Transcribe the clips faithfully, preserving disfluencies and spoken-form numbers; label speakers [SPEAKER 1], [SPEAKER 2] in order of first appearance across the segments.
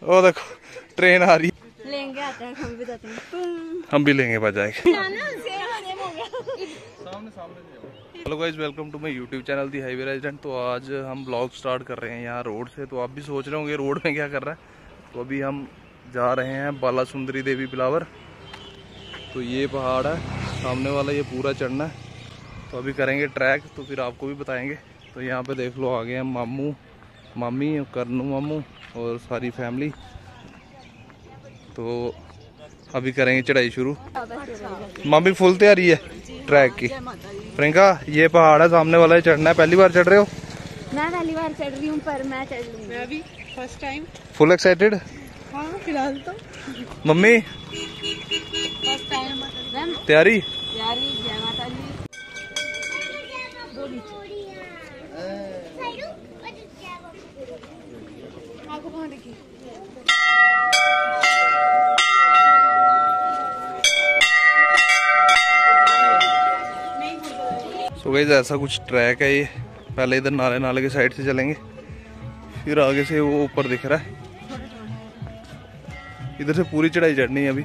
[SPEAKER 1] ओ देखो ट्रेन आ रही है,
[SPEAKER 2] लेंगे आते हैं हम भी जाते हैं।
[SPEAKER 1] हम भी लेंगे बजाएंगे। Hello guys, welcome to my YouTube channel the highway resident. तो आज हम ब्लॉग स्टार्ट कर रहे हैं यहाँ रोड से। तो आप भी सोच रहे होंगे रोड में क्या कर रहा है। तो अभी हम जा रहे हैं बाला सुंदरी देवी बिलावर। तो ये पहाड़ है सामने वाला, ये पूरा चढ़ना है। तो अभी करेंगे ट्रैक, तो फिर आपको भी बताएंगे। तो यहाँ पे देख लो आगे हैं मामू मामी करनू मामू और सारी फैमिली। तो अभी करेंगे चढ़ाई शुरू। मामी फुल तैयारी है ट्रैक की। प्रियंका ये पहाड़ है सामने वाला, ही चढ़ना है। पहली बार चढ़ रहे हो?
[SPEAKER 2] मैं पहली बार चढ़ रही हूँ, पर मैं चढ़ रही हूँ। मैं भी फर्स्ट टाइम।
[SPEAKER 1] Full excited?
[SPEAKER 2] हाँ फिलहाल तो।
[SPEAKER 1] मम्मी
[SPEAKER 2] फर्स्ट टाइम
[SPEAKER 1] तैयारी?
[SPEAKER 2] तैयारी। जय माता दी। आपको कहाँ देखी?
[SPEAKER 1] सो गाइस ऐसा कुछ ट्रैक है ये। पहले इधर नाले नाले के साइड से चलेंगे, फिर आगे से वो ऊपर दिख रहा है। इधर से पूरी चढ़ाई चढ़नी है अभी।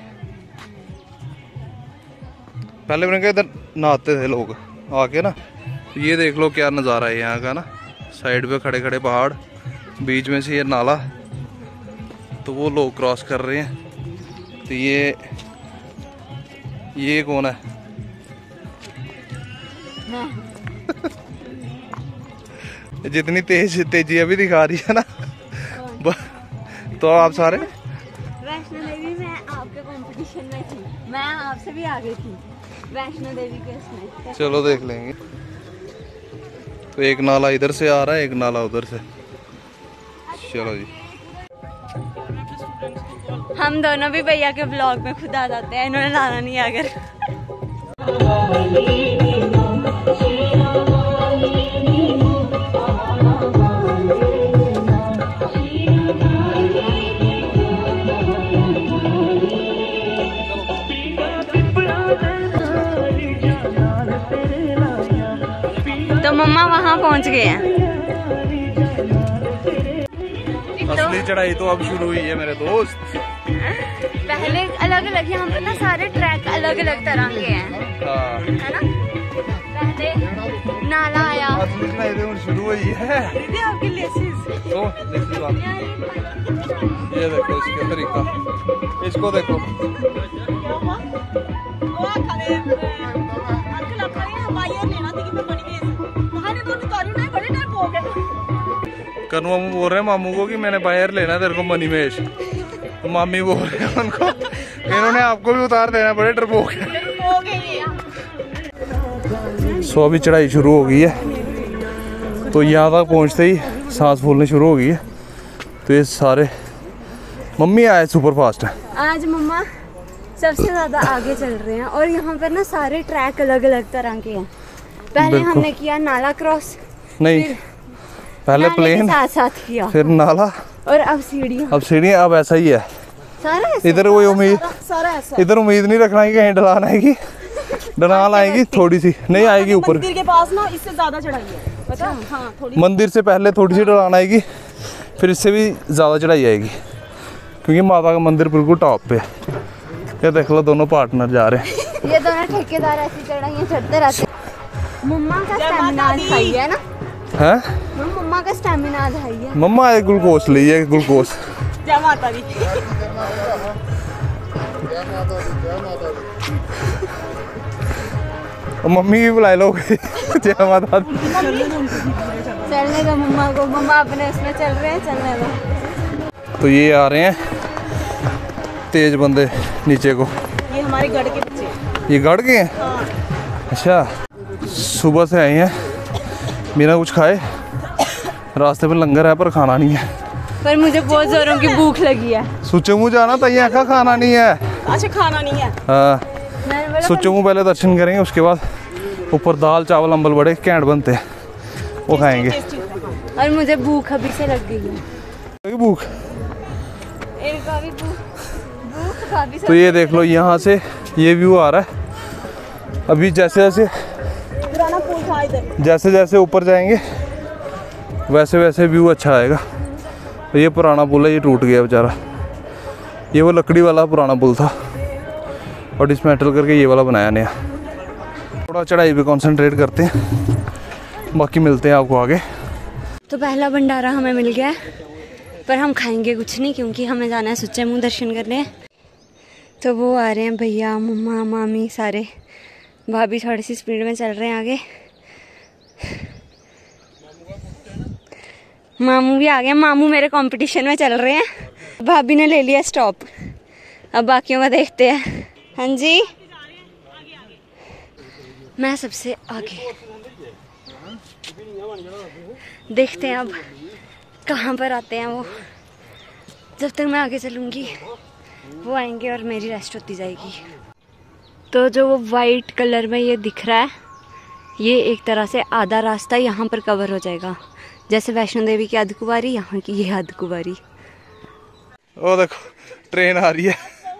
[SPEAKER 1] पहले मैंने कहा इधर नहाते थे लोग आके ना। ये देख लो क्या नज़ारा है यहाँ का ना। साइड पे खड़े खड़े पहाड़, बीच में से ये नाला। तो वो लोग क्रॉस कर रहे हैं। तो ये ये कौन है? जितनी तेज तेजी अभी दिखा रही है ना। तो आप सारे
[SPEAKER 2] वैष्णो देवी में आपके कंपटीशन में थी, मैं आपसे भी आगे थी वैष्णो देवी के उसमें।
[SPEAKER 1] चलो देख लेंगे। तो एक नाला इधर से आ रहा है, एक नाला उधर से। चलो जी।
[SPEAKER 2] हम दोनों भी भैया के ब्लॉग में खुद आ जाते हैं, इन्होंने लाना नहीं अगर। तो मम्मा वहाँ पहुँच गए हैं।
[SPEAKER 1] असली चढ़ाई तो अब शुरू हुई है मेरे दोस्त।
[SPEAKER 2] पहले अलग अलग, यहाँ पर ना सारे ट्रैक अलग अलग तरह के हैं।
[SPEAKER 1] हाँ।
[SPEAKER 2] है ना? पहले नाला आया।
[SPEAKER 1] असली चढ़ाई तो शुरू हुई है।
[SPEAKER 2] दीदी आपकी लेसिस।
[SPEAKER 1] तो लेसिस वाली। ये देखो इसका तरीका, इसको देखो। कनु मामू बोल रहे हैं मामू को कि मैंने बाहर लेना तेरे को मनी महेश। तो मामी बोल रहे हैं उनको इन्होंने आपको भी उतार देना, बड़े डरपोक है। सो अभी चढ़ाई शुरू हो गई है। तो यहाँ तक पहुँचते ही सांस फूलने शुरू हो गई है। तो ये सारे मम्मी आए सुपर फास्ट है
[SPEAKER 2] आज। मम्मा सबसे ज्यादा आगे चल रहे हैं और यहाँ पर ना सारे ट्रैक अलग अलग तरह के हैं। पहले हमने किया नाला क्रॉस,
[SPEAKER 1] नहीं पहले प्लेन,
[SPEAKER 2] साथ साथ किया,
[SPEAKER 1] फिर नाला
[SPEAKER 2] और अब सीढ़ियाँ।
[SPEAKER 1] अब सीढ़ियाँ। अब ऐसा ही है
[SPEAKER 2] सारा।
[SPEAKER 1] इधर कोई उम्मीद इधर उम्मीद नहीं रखना कि कहीं ढलान आएगी। ढलान आएगी थोड़ी सी, नहीं आएगी ऊपर।
[SPEAKER 3] मंदिर के पास ना इससे ज्यादा चढ़ाई है, पता? हाँ, थोड़ी।
[SPEAKER 1] मंदिर से पहले थोड़ी सी ढलान आएगी, फिर इससे भी ज्यादा चढ़ाई आएगी, क्योंकि माता का मंदिर बिल्कुल टॉप पे। ये देख लो दोनों पार्टनर जा रहे हैं।
[SPEAKER 2] ये दोनों ठेकेदार ऐसी चढ़ाइयाँ चढ़ते रहते हैं। मम्मा का स्टैमिना हाई है ना?
[SPEAKER 1] हैं?
[SPEAKER 2] मम्मा का स्टैमिना हाई है।
[SPEAKER 1] मम्मा एक ग्लूकोज लीजिए, ग्लूकोज।
[SPEAKER 3] जय माता दी।
[SPEAKER 1] मम्मी भी बुला लो। जय माता दी।
[SPEAKER 2] चलने दो मम्मा को, मम्मा अपने उसमें चल रहे हैं, चलने दो।
[SPEAKER 1] तो ये आ रहे हैं तेज बंदे नीचे को।
[SPEAKER 3] ये हमारे गढ़ के पीछे।
[SPEAKER 1] ये गढ़ के हैं?
[SPEAKER 3] हाँ।
[SPEAKER 1] अच्छा, सुबह से आए हैं बिना कुछ खाए। रास्ते पे लंगर है पर खाना नहीं है।
[SPEAKER 2] पर मुझे बहुत जोरों की भूख लगी है।
[SPEAKER 1] सुचे मुँह जाना तैयार का खाना नहीं है।
[SPEAKER 3] अच्छा खाना नहीं है।
[SPEAKER 1] हाँ, सुचे मुँह पहले दर्शन करेंगे, उसके बाद ऊपर दाल चावल अम्बल बड़े कैंट बनते हैं, वो खाएंगे।
[SPEAKER 2] और मुझे भूख अभी से लग गई है।
[SPEAKER 1] भूख
[SPEAKER 2] इनका भी भूख काफी।
[SPEAKER 1] तो ये देख लो यहाँ से ये व्यू आ रहा है। अभी जैसे जैसे
[SPEAKER 3] पुराना पुल था इधर,
[SPEAKER 1] जैसे जैसे ऊपर जाएंगे वैसे वैसे व्यू अच्छा आएगा। तो ये पुराना पुल है, ये टूट गया बेचारा। ये वो लकड़ी वाला पुराना पुल था और डिसमेंटल करके ये वाला बनाया नया। थोड़ा चढ़ाई पे कंसंट्रेट करते हैं, बाकी मिलते हैं आपको आगे।
[SPEAKER 2] तो पहला भंडारा हमें मिल गया है, पर हम खाएंगे कुछ नहीं क्योंकि हमें जाना है सुच्चे मुँह दर्शन करने। तो वो आ रहे हैं भैया, मम्मा, मामी सारे। भाभी थोड़ी सी स्पीड में चल रहे हैं आगे। मामू भी आ गए। मामू मेरे कंपटीशन में चल रहे हैं। भाभी ने ले लिया स्टॉप, अब बाकियों का देखते हैं। हाँ जी, मैं सबसे आगे। देखते हैं अब कहाँ पर आते हैं वो। जब तक मैं आगे चलूँगी वो आएंगे और मेरी रेस्ट होती जाएगी। तो जो वो वाइट कलर में ये दिख रहा है, ये एक तरह से आधा रास्ता यहाँ पर कवर हो जाएगा। जैसे वैष्णो देवी की अधकुवारी, यहाँ की ये अधकुवारी।
[SPEAKER 1] ओ देखो ट्रेन आ रही है।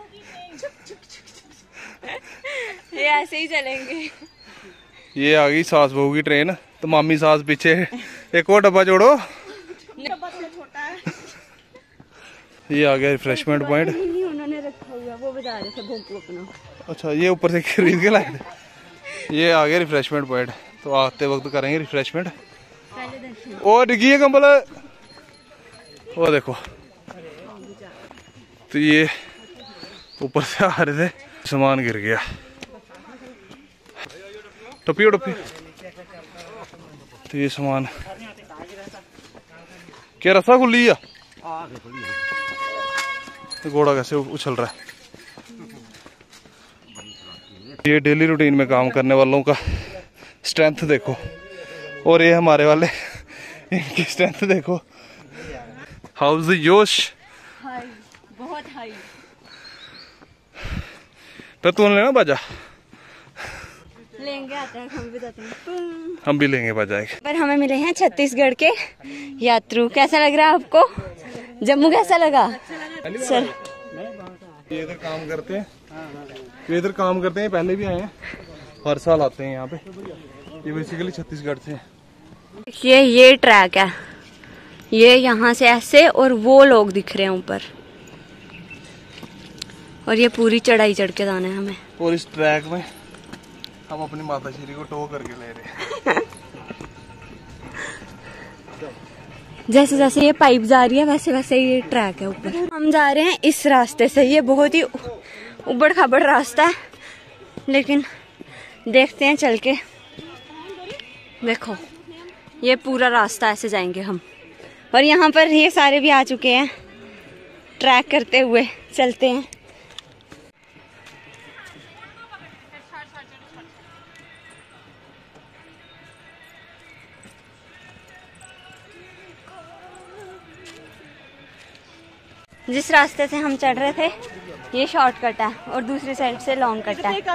[SPEAKER 2] ये ऐसे ही चलेंगे।
[SPEAKER 1] ये आ गई सास बहू की ट्रेन। तो मामी सास पीछे, एक और डब्बा जोड़ो। ये आ गया रिफ्रेशमेंट पॉइंट।
[SPEAKER 2] उन्होंने रखा हुआ, वो बजा रहे थे भोंपू अपना।
[SPEAKER 1] अच्छा, ये ऊपर से खरीद के लाए थे। ये आ गया रिफ्रेशमेंट पॉइंट, तो आते वक्त करेंगे रिफ्रेशमेंट। और डिगी है कंबल। वो देखो, तो ये ऊपर से आ रहे थे, सामान गिर गया। टप्पी टप्पी। तो ये सामान क्या रस्सा खुली है, तो घोड़ा कैसे उछल रहा है। ये डेली रूटीन में काम करने वालों का स्ट्रेंथ देखो, और ये हमारे वाले, इनकी स्ट्रेंथ देखो। हाउस जोश
[SPEAKER 2] हाई, बहुत हाई।
[SPEAKER 1] तो तूने लेना बाजा,
[SPEAKER 2] लेंगे, आते हैं हम भी जाते हैं।
[SPEAKER 1] हम भी लेंगे बाजा।
[SPEAKER 2] पर हमें मिले हैं छत्तीसगढ़ के यात्रु। कैसा लग रहा है आपको? जम्मू कैसा लगा? चल,
[SPEAKER 1] ये इधर काम करते हैं, ये इधर काम करते हैं, पहले भी आए हैं, हर साल आते हैं यहाँ पे। ये बेसिकली छत्तीसगढ़ से।
[SPEAKER 2] ये ये ट्रैक है, ये यहाँ से ऐसे, और वो लोग दिख रहे हैं ऊपर, और ये पूरी चढ़ाई चढ़ के जाना है हमें।
[SPEAKER 1] और इस ट्रैक में हम अपनी माता श्री को टो करके ले रहे हैं।
[SPEAKER 2] जैसे जैसे ये पाइप जा रही है वैसे वैसे ये ट्रैक है ऊपर। हम जा रहे हैं इस रास्ते से। ये बहुत ही उबड़ खाबड़ रास्ता है, लेकिन देखते हैं चल के। देखो, ये पूरा रास्ता ऐसे जाएंगे हम, और यहाँ पर ये सारे भी आ चुके हैं ट्रैक करते हुए। चलते हैं। जिस रास्ते से हम चढ़ रहे थे ये शॉर्टकट है, और दूसरी साइड से लॉन्ग कट है।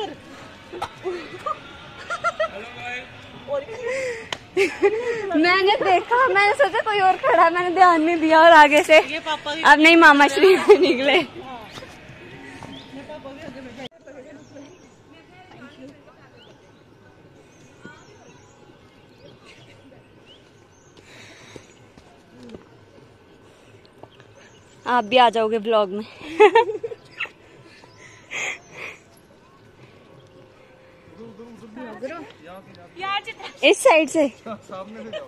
[SPEAKER 2] मैंने देखा, मैंने सोचा कोई और खड़ा है, मैंने ध्यान नहीं दिया, और आगे से अब नहीं मामा श्री निकले। आप भी आ जाओगे ब्लॉग में। इस साइड से
[SPEAKER 1] सामने से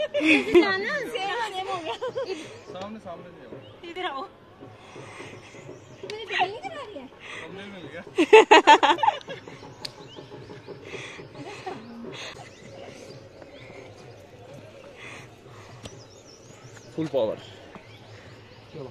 [SPEAKER 1] सामने सामने से
[SPEAKER 3] इधर आओ।
[SPEAKER 1] मिल गया। Full power. चलो,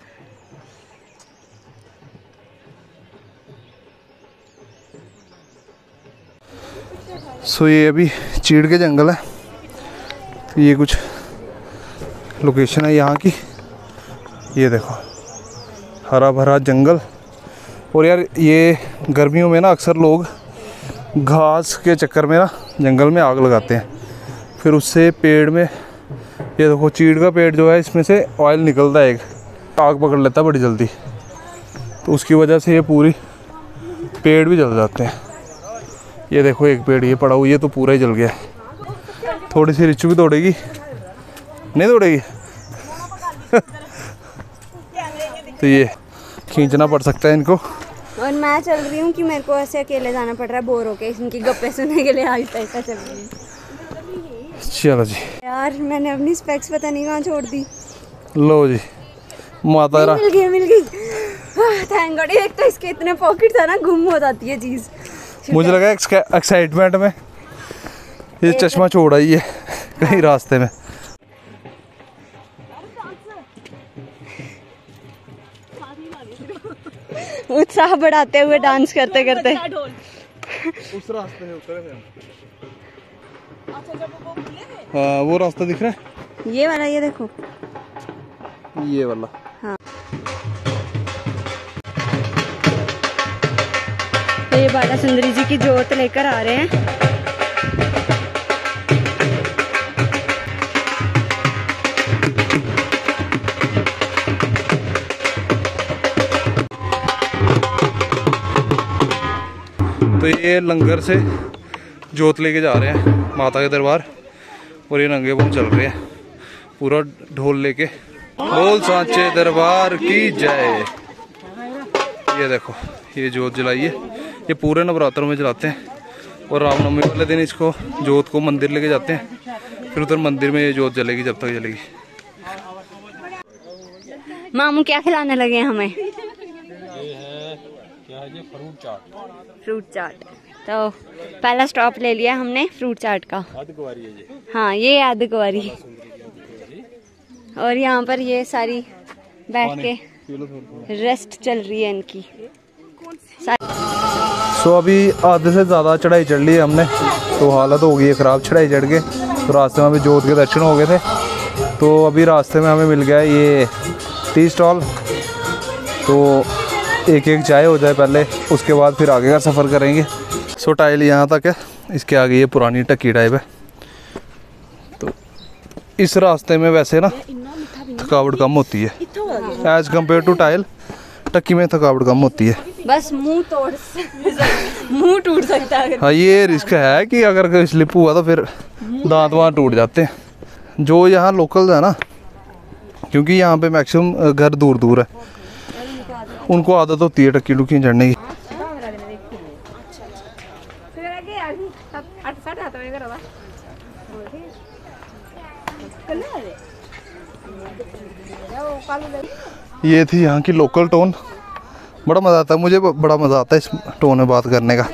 [SPEAKER 1] सो ये अभी चीड़ के जंगल है। ये कुछ लोकेशन है यहाँ की। ये देखो, हरा भरा जंगल। और यार ये गर्मियों में ना अक्सर लोग घास के चक्कर में ना जंगल में आग लगाते हैं, फिर उससे पेड़ में, ये देखो चीड़ का पेड़ जो है, इसमें से ऑयल निकलता है, एक आग पकड़ लेता है बड़ी जल्दी, तो उसकी वजह से ये पूरी पेड़ भी जल जाते हैं। ये देखो एक पेड़ ये पड़ा हुआ, ये तो पूरा ही जल गया। थोड़ी सी रिचू भी तोड़ेगी, नहीं तोड़ेगी। तो ये खींचना पड़ सकता है इनको।
[SPEAKER 2] और मैं चल रही हूँ कि मेरे को ऐसे अकेले जाना पड़ रहा है, बोर होके इनकी गप्पे सुनने के लिए आहिस्ता आहिस्ता चल रही हूँ।
[SPEAKER 1] चलो जी
[SPEAKER 2] यार मैंने अपनी स्पेक्स पता नहीं कहाँ छोड़ दी।
[SPEAKER 1] लो जी माता रा
[SPEAKER 2] मिल गई मिल गई थैंक गॉड। एक तो इसके इतने पॉकेट था ना, गुम हो जाती है चीज।
[SPEAKER 1] मुझे लगा एक्साइटमेंट में ये चश्मा छोड़ आई है कहीं रास्ते में।
[SPEAKER 2] उत्साह बढ़ाते हुए डांस करते करते
[SPEAKER 1] उस रास्ते से उतरे थे। हाँ वो रास्ता दिख रहा है,
[SPEAKER 2] ये वाला, ये देखो
[SPEAKER 1] ये वाला।
[SPEAKER 2] हाँ तो ये बाला सुंदरी जी की जोत लेकर आ रहे हैं।
[SPEAKER 1] तो ये लंगर से जोत लेके जा रहे हैं माता के दरबार, और ये नंगे पांव चल रहे हैं पूरा ढोल लेके। बोल सांचे दरबार की जय। ये देखो ये जोत जलाई है, ये पूरे नवरात्रों में जलाते हैं, और रामनवमी वाले दिन इसको जोत को मंदिर लेके जाते हैं, फिर उधर मंदिर में ये जोत जलेगी जब तक जलेगी।
[SPEAKER 2] मामू क्या खिलाने लगे हैं हमें?
[SPEAKER 4] ये है क्या है ये फ्रूट चाट।
[SPEAKER 2] फ्रूट चाट। तो पहला स्टॉप ले लिया हमने फ्रूट चाट का।
[SPEAKER 4] अर्धकुंवारी है ये।
[SPEAKER 2] हाँ ये अर्धकुंवारी। और यहाँ पर ये सारी बैठ के रेस्ट चल रही है इनकी।
[SPEAKER 1] सो so, अभी आधे से ज़्यादा चढ़ाई चढ़ ली है हमने, तो हालत हो गई है ख़राब चढ़ाई चढ़ के। तो रास्ते में अभी जोत के दर्शन हो गए थे, तो अभी रास्ते में हमें मिल गया ये टी स्टॉल। तो एक एक चाय हो जाए पहले, उसके बाद फिर आगे का सफ़र करेंगे। सो टाइल यहाँ तक है, इसके आगे ये पुरानी टक्की टाइप है। तो इस रास्ते में वैसे ना थकावट कम होती है एज कम्पेयर टू टाइल। टक्की में थकावट कम होती है,
[SPEAKER 2] बस मुंह तोड़ मुंह टूट सकता है।
[SPEAKER 1] हाँ ये रिस्क है कि अगर कोई स्लिप हुआ तो फिर दांत वाँत टूट जाते हैं। जो यहाँ लोकल है ना, क्योंकि यहाँ पे मैक्सिमम घर दूर दूर है, उनको आदत होती है टक्की टुक्की चढ़ने की। ये थी यहाँ की लोकल टोन। बड़ा मज़ा आता है, मुझे बड़ा मज़ा आता है इस टोन में बात करने का।
[SPEAKER 2] वहाँ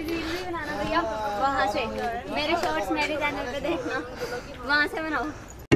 [SPEAKER 2] से मेरे शॉर्ट्स मेरे चैनल पे देखना, वहाँ से बनाओ।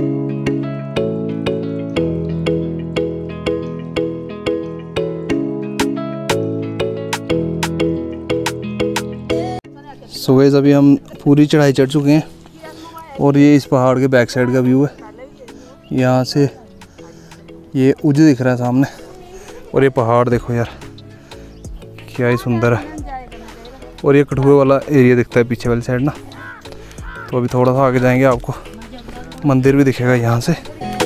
[SPEAKER 1] सो गाइस अभी हम पूरी चढ़ाई चढ़ चुके हैं, और ये इस पहाड़ के बैक साइड का व्यू है। यहाँ से ये उज दिख रहा है सामने, और ये पहाड़ देखो यार क्या ही सुंदर है। और ये कठुए वाला एरिया दिखता है पीछे वाली साइड ना। तो अभी थोड़ा सा आगे जाएंगे, आपको मंदिर भी दिखेगा यहाँ से।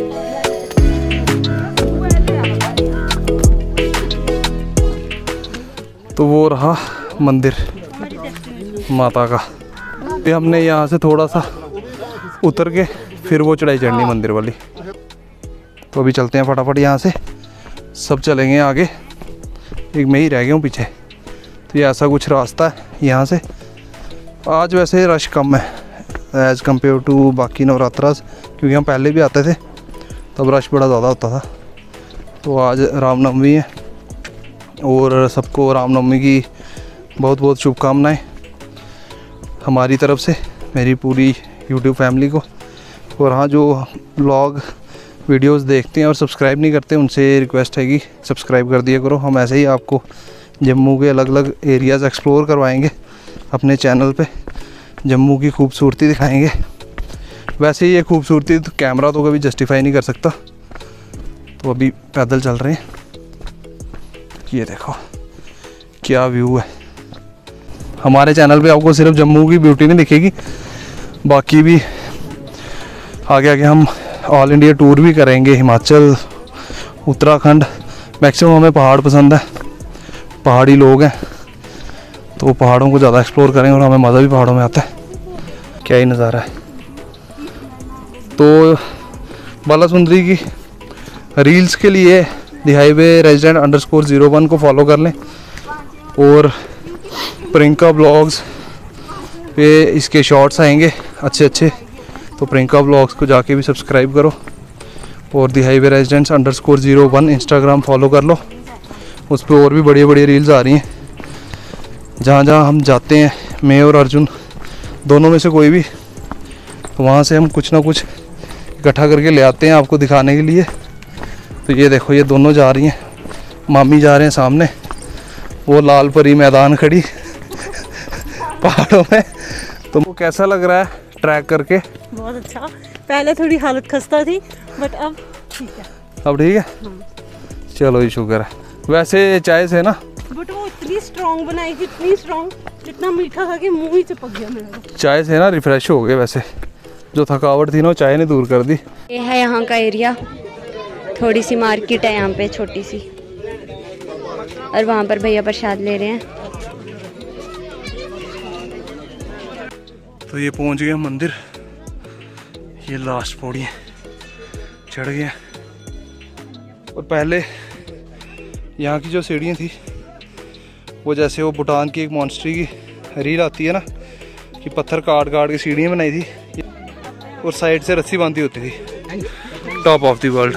[SPEAKER 1] तो वो रहा मंदिर माता का। फिर हमने यहाँ से थोड़ा सा उतर के फिर वो चढ़ाई चढ़नी मंदिर वाली। तो अभी चलते हैं फटाफट यहाँ से, सब चलेंगे आगे, एक मैं ही रह गया हूँ पीछे। तो ये ऐसा कुछ रास्ता है यहाँ से। आज वैसे रश कम है एज़ कम्पेयर टू बाकी नवरात्रास, क्योंकि हम पहले भी आते थे तब रश बड़ा ज़्यादा होता था। तो आज रामनवमी है, और सबको रामनवमी की बहुत बहुत शुभकामनाएं हमारी तरफ से, मेरी पूरी यूट्यूब फैमिली को। और हाँ, जो व्लॉग वीडियोस देखते हैं और सब्सक्राइब नहीं करते, उनसे रिक्वेस्ट है कि सब्सक्राइब कर दिया करो। हम ऐसे ही आपको जम्मू के अलग अलग एरियाज़ एक्सप्लोर करवाएंगे अपने चैनल पे, जम्मू की खूबसूरती दिखाएंगे। वैसे ही ये खूबसूरती तो कैमरा तो कभी जस्टिफाई नहीं कर सकता। तो अभी पैदल चल रहे हैं, ये देखो क्या व्यू है। हमारे चैनल पे आपको सिर्फ जम्मू की ब्यूटी नहीं दिखेगी, बाकी भी आगे आगे हम ऑल इंडिया टूर भी करेंगे। हिमाचल, उत्तराखंड, मैक्सिमम हमें पहाड़ पसंद है, पहाड़ी लोग हैं, तो पहाड़ों को ज़्यादा एक्सप्लोर करेंगे, और हमें मज़ा भी पहाड़ों में आता है। क्या ही नज़ारा है। तो बाला सुंदरी की रील्स के लिए the highway resident underscore score zero वन को फॉलो कर लें। और प्रियंका ब्लॉग्स पे इसके शॉर्ट्स आएंगे अच्छे अच्छे, तो प्रियंका ब्लॉग्स को जाके भी सब्सक्राइब करो। और the highway residents under score zero one Instagram follow कर लो, उस पर और भी बढ़िया बढ़िया रील्स आ रही हैं। जहाँ जहाँ हम जाते हैं, मैं और अर्जुन दोनों में से कोई भी, तो वहाँ से हम कुछ ना कुछ इकट्ठा करके ले आते हैं आपको दिखाने के लिए। तो ये देखो, ये दोनों जा रही हैं, मामी जा रहे हैं सामने, वो लाल परी मैदान खड़ी पहाड़ों में। तो वो कैसा लग रहा है ट्रैक करके?
[SPEAKER 3] बहुत अच्छा। पहले थोड़ी हालत खस्ता थी, बट अब ठीक है।
[SPEAKER 1] अब ठीक है, चलो ये शुक्र है। वैसे चाय से ना,
[SPEAKER 3] बट वो इतनी स्ट्रॉन्ग बनाई थी, इतनी स्ट्रॉन्ग, इतना मीठा था कि मुंह ही चिपक गया मेरा।
[SPEAKER 1] चाय से ना रिफ्रेश हो गए। वैसे जो थकावट थी ना, चाय ने दूर कर दी।
[SPEAKER 2] ये है यहाँ का एरिया, थोड़ी सी मार्केट है यहाँ पे छोटी सी, और वहाँ पर भैया प्रसाद ले रहे हैं।
[SPEAKER 1] तो ये पहुँच गए मंदिर, ये लास्ट पौड़ी चढ़ गए। और पहले यहाँ की जो सीढ़ियाँ थी, वो जैसे वो भूटान की एक मॉन्स्ट्री की रील आती है ना, कि पत्थर काट काट के सीढ़ियाँ बनाई थी और साइड से रस्सी बांधी होती थी। Top of the world.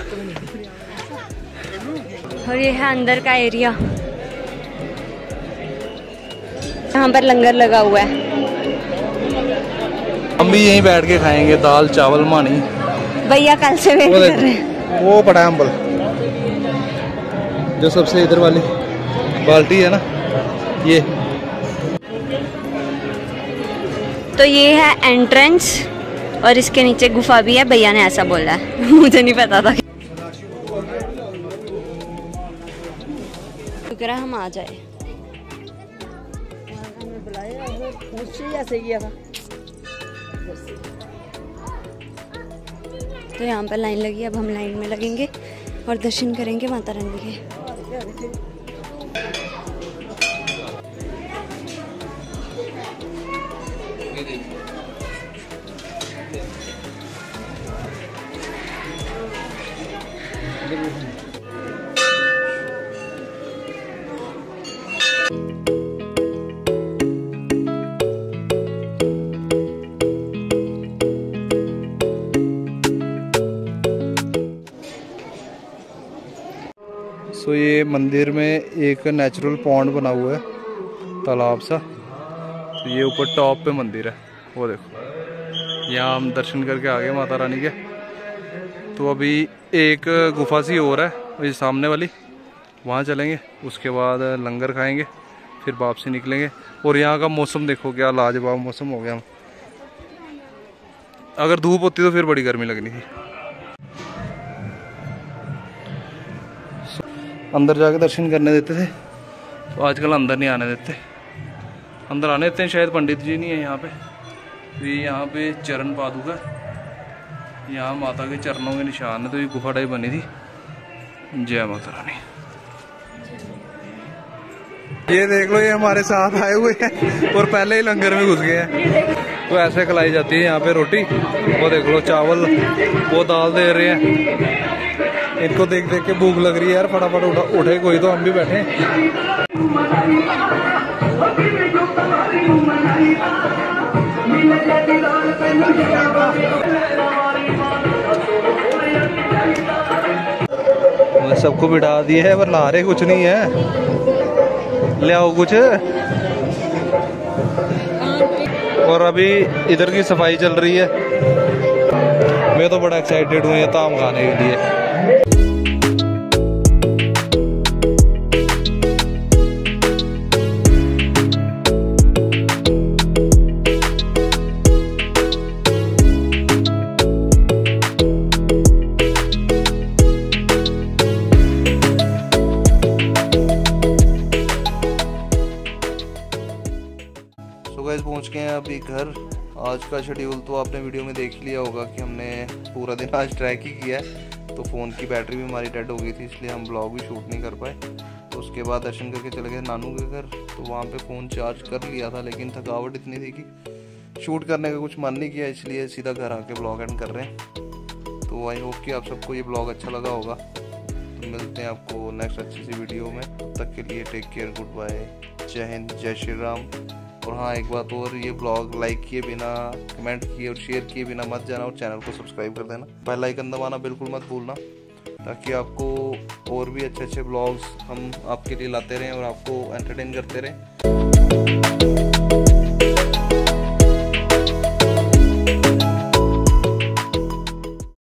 [SPEAKER 2] और ये है अंदर का एरिया, यहाँ पर लंगर लगा हुआ है।
[SPEAKER 1] हम भी यहीं बैठ के खाएंगे दाल चावल मानी।
[SPEAKER 2] भैया कल से वेट कर रहे हैं।
[SPEAKER 1] वो पड़ा है अम्बल, जो सबसे इधर वाली बाल्टी है ना, ये।
[SPEAKER 2] तो ये है एंट्रेंस, और इसके नीचे गुफा भी है, भैया ने ऐसा बोला है मुझे नहीं पता था। शुक्र है हम आ जाए। तो यहाँ पर लाइन लगी, अब हम लाइन में लगेंगे और दर्शन करेंगे माता रानी के।
[SPEAKER 1] सो so, ये मंदिर में एक नेचुरल पॉन्ड बना हुआ है, तालाब सा। तो ये ऊपर टॉप पे मंदिर है, वो देखो। यहाँ हम दर्शन करके आ गए माता रानी के। तो अभी एक गुफा सी और है, ये सामने वाली, वहाँ चलेंगे। उसके बाद लंगर खाएंगे, फिर वापसी निकलेंगे। और यहाँ का मौसम देखो, क्या लाजवाब मौसम हो गया। अगर धूप होती तो फिर बड़ी गर्मी लगनी थी। अंदर जाके दर्शन करने देते थे, तो आजकल अंदर नहीं आने देते। अंदर आने देते हैं, शायद पंडित जी नहीं है यहाँ पे। तो ये यहाँ पे चरण पादुका, यहाँ माता के चरणों के निशान है। तो ये गुफा टाइप बनी थी। जय माता रानी। ये देख लो, ये हमारे साथ आए हुए हैं और पहले ही लंगर में घुस गए हैं। तो ऐसे खिलाई जाती है यहाँ पे रोटी। वो देख लो, चावल, वो दाल दे रहे हैं। इनको देख देख के भूख लग रही है यार, फटाफट उठा उठे कोई तो हम भी बैठे। सबको बिठा दिए है, पर ला रहे कुछ नहीं है। ले आओ कुछ। और अभी इधर की सफाई चल रही है। मैं तो बड़ा एक्साइटेड हूँ ये ताम खाने के लिए। पहुंच गए हैं अभी घर। आज का शेड्यूल तो आपने वीडियो में देख लिया होगा कि हमने पूरा दिन आज ट्रैक ही किया है। तो फ़ोन की बैटरी भी हमारी डेड हो गई थी, इसलिए हम ब्लॉग भी शूट नहीं कर पाए। तो उसके बाद दर्शन करके चले गए नानू के घर। तो वहाँ पे फ़ोन चार्ज कर लिया था, लेकिन थकावट इतनी थी कि शूट करने का कुछ मन नहीं किया, इसलिए सीधा घर आके ब्लॉग एंड कर रहे हैं। तो आई होप कि आप सबको ये ब्लॉग अच्छा लगा होगा। तो मिलते हैं आपको नेक्स्ट अच्छी सी वीडियो में। तब तक के लिए टेक केयर, गुड बाय, जय हिंद, जय श्री राम। और हाँ, एक बात और, ये ब्लॉग लाइक किए बिना, कमेंट किए और शेयर किए बिना मत जाना, और चैनल को सब्सक्राइब कर देना, बेल आइकन दबाना बिल्कुल मत भूलना, ताकि आपको और भी अच्छे अच्छे ब्लॉग्स हम आपके लिए लाते रहें और आपको एंटरटेन करते रहें।